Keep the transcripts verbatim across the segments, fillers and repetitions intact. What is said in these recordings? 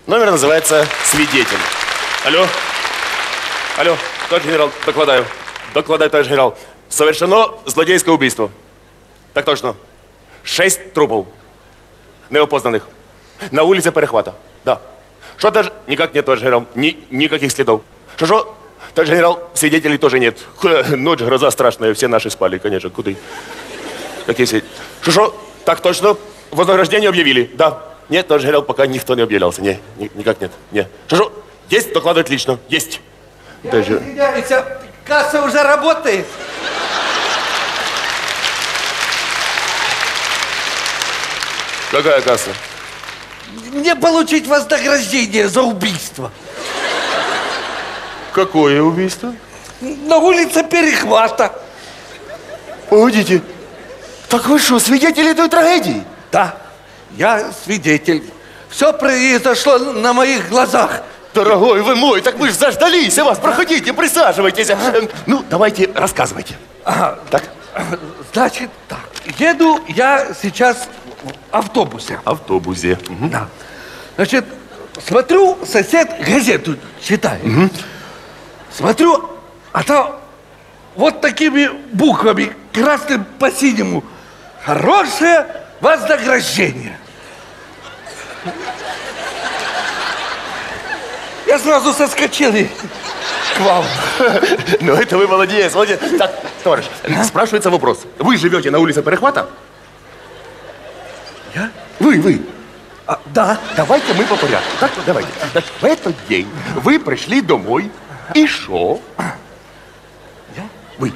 Номер называется «Свидетель». Алло. Алло, товарищ генерал, докладаю. Докладаю, товарищ генерал. Совершено злодейское убийство. Так точно. Шесть трупов. Неопознанных. На улице Перехвата. Да. Что даже... Никак нет, товарищ генерал. Ни... Никаких следов. Что-что? Товарищ генерал, свидетелей тоже нет. Ночь, гроза страшная, все наши спали, конечно. Куда? Какие свидетели? Что-что? Так точно. Вознаграждение объявили. Да. Нет, товарищ генерал, пока никто не объявлялся. Не, ни, никак нет. Не. Что-что? Есть, докладывать лично. Есть. Я Даже... извиняюсь, касса уже работает. Какая касса? Мне получить вознаграждение за убийство. Какое убийство? На улице Перехвата. Погодите. Так вы что, свидетель этой трагедии? Да, я свидетель. Все произошло на моих глазах. Дорогой вы мой, так мы же заждались вас. Проходите, присаживайтесь. Ага. Ну, давайте, рассказывайте. Ага. Так? Значит, так. Еду я сейчас в автобусе. Автобусе. Угу. Да. Значит, смотрю, сосед газету читает. Угу. Смотрю, а там вот такими буквами, красным по синему, хорошее вознаграждение. Я сразу соскочил и к вам. Ну, это вы молодец, молодец. Так, товарищ, а? Спрашивается вопрос. Вы живете на улице Перехвата? Я? Вы, вы. А, да. Давайте мы по порядку. Так, давайте. Так, в этот день вы пришли домой. И шо? Я? Вы.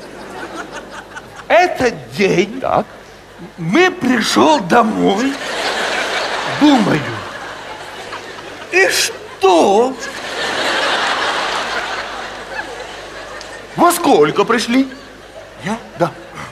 Этот день так. мы пришел домой, думаю, и что? Во сколько пришли? Я? Да.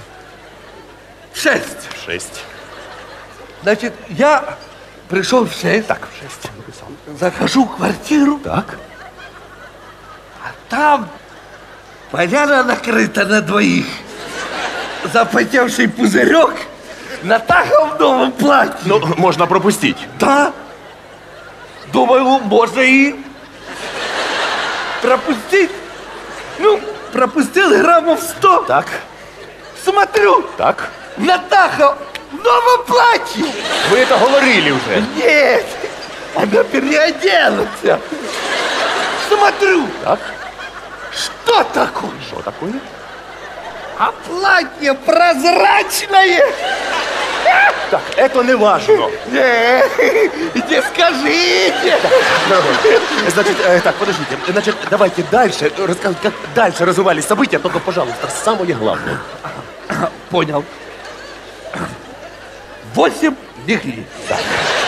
Шесть. Шесть. Значит, я пришел в шесть. Так, в шесть написал. Захожу в квартиру. Так. А там поляна накрыта на двоих. Запотевший пузырек, Натаха в новом платье. Ну, можно пропустить. Да. Думаю, можно и пропустить. Ну, пропустил граммов сто. Так. Смотрю. Так. Натаха в новом платье. Вы это говорили уже. Нет. Она переоделась. Смотрю. Так. Что такое? Что такое? А платье прозрачное. Так, это не важно. Не, не скажите. Значит, э, так, подождите. Значит, давайте дальше рассказывать, как дальше развивались события, только, пожалуйста, самое главное. Понял. Восемь легли. Да.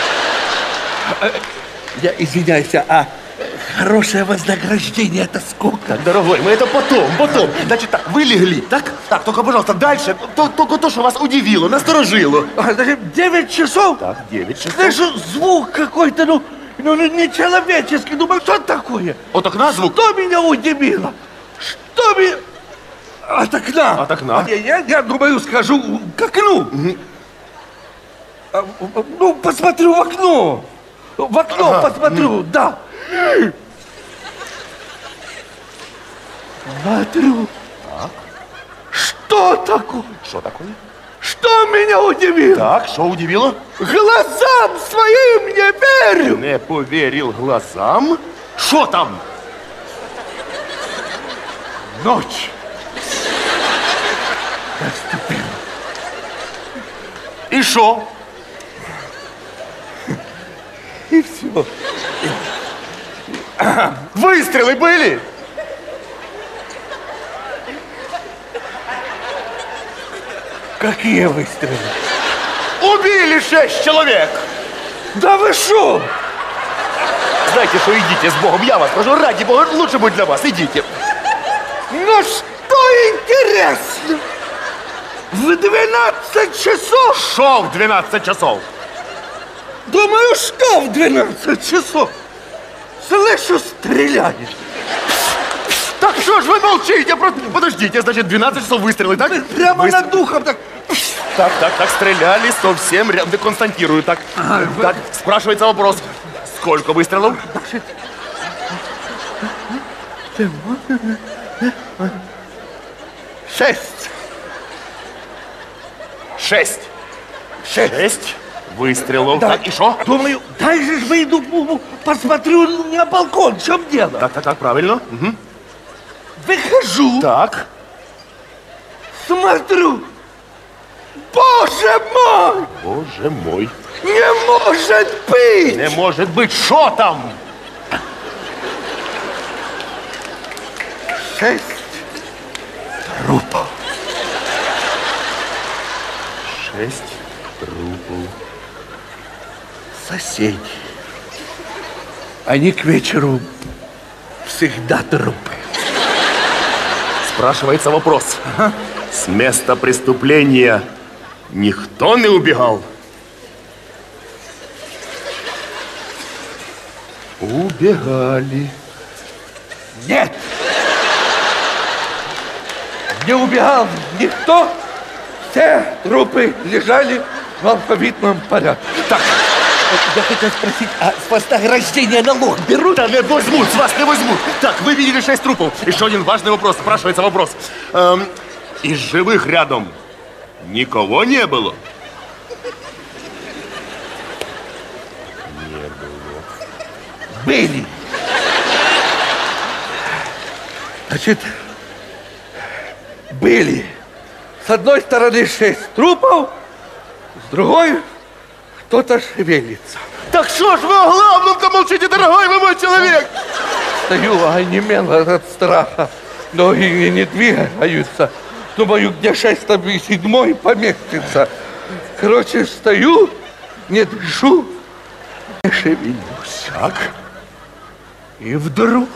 Я извиняюсь, а хорошее вознаграждение это сколько? Так, дорогой, мы это потом, потом. Значит так, вы легли, так? Так, только, пожалуйста, дальше. То, только то, что вас удивило, насторожило. А, значит, девять часов? Так, девять часов. Слышу звук какой-то, ну, ну, не человеческий. Думаю, что такое? От окна звук? Что меня удивило? Что меня... От окна. От окна? Я, я, я думаю, скажу к окну. Угу. А, ну, посмотрю в окно. В окно ага. посмотрю, mm. да. Смотрю. Так. Что такое? Что такое? Что меня удивило? Так, что удивило? Глазам своим не верю. Не поверил глазам. Что там? Ночь. Наступила. И что? И все. Выстрелы были? Какие выстрелы? Убили шесть человек. Да вы что? Знаете, что идите с Богом, я вас прошу, ради Бога, лучше будет для вас, идите. Ну что интересно? В двенадцать часов? Шел в двенадцать часов. Думаю, что в двенадцать часов? Слышу, стреляешь. Так что ж вы молчите? Подождите, значит, двенадцать часов выстрелы, так? Прямо Выстрел... над духом, так. Так, так, так, стреляли совсем рядом, констатирую, так. А, так, вы... спрашивается вопрос. Сколько выстрелов? Шесть. Шесть. Шесть. Шесть выстрелов. Да. Так, и что? Думаю, дай же ж выйду, бу- посмотрю на балкон, в чем дело. Так, так, так, правильно. Угу. Выхожу, Так. смотрю. Боже мой! Боже мой. Не может быть! Не может быть, что там? Шесть трупов. Шесть трупов. Соседи. Они к вечеру всегда трупы. Спрашивается вопрос. Ага. С места преступления никто не убегал? Убегали. Нет! Не убегал никто. Все трупы лежали в алфавитном порядке. Так, Я хотел спросить, а с вознаграждения налог берут? да не возьмут, с вас не возьмут. Так, вы видели шесть трупов. Еще один важный вопрос. Спрашивается вопрос. Эм, из живых рядом никого не было? Не было. Были. Значит, были. С одной стороны шесть трупов, с другой кто-то шевелится. Так что ж вы о главном-то молчите, дорогой вы мой человек? Стою, а онемел от страха. Ноги не двигаются. Думаю, где шесть, там и седьмой поместится. Короче, стою, не дышу, не шевелюсь. Так. И вдруг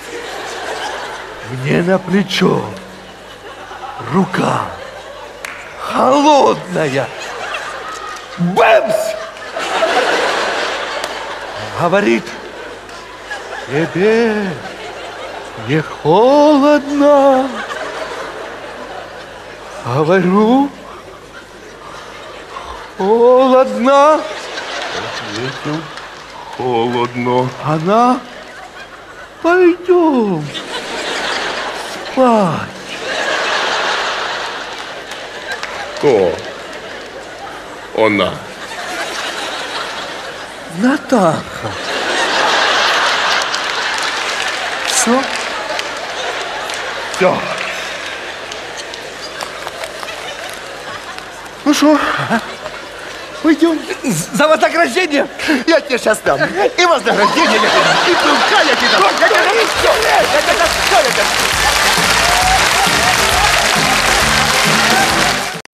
мне на плечо рука холодная. Бэмс! Говорит, тебе не холодно. Говорю, холодно. Ответил, холодно. Она, пойдем спать. Кто? Она. Натаха. Все? Все. Ну что, пойдем. За вознаграждение. Я тебе сейчас дам. И вознаграждение я тебе дам, и пивка я